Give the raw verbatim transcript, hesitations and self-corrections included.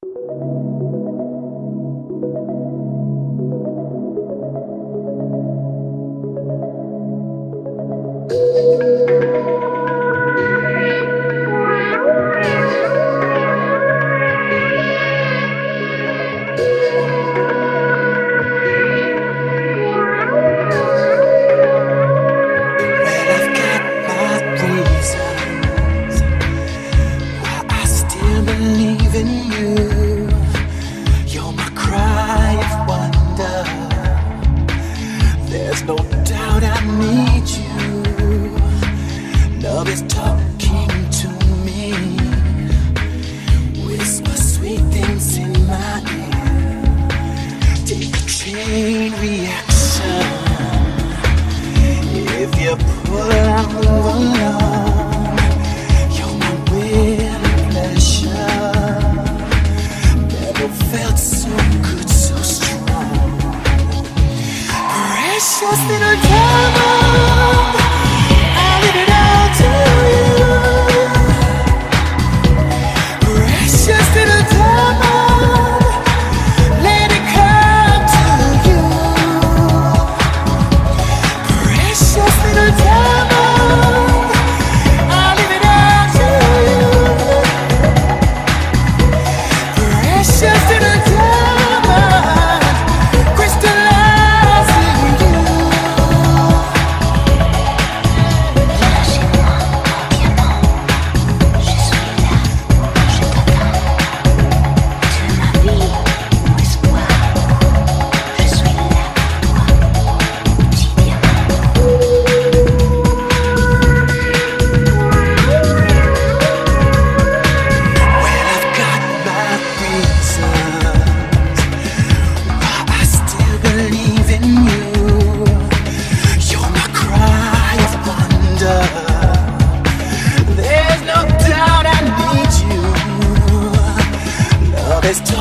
There's no doubt I need you. Love is talking to me. Whisper sweet things in my ear. Take a chain reaction. If you pull, I move along. You're my will and pleasure. Never felt so good, so strong. Precious little diamond, I leave it all to you. Precious little diamond, let it come to you. Precious little diamond, I leave it all to you. Precious little diamond, crystallized in you. There's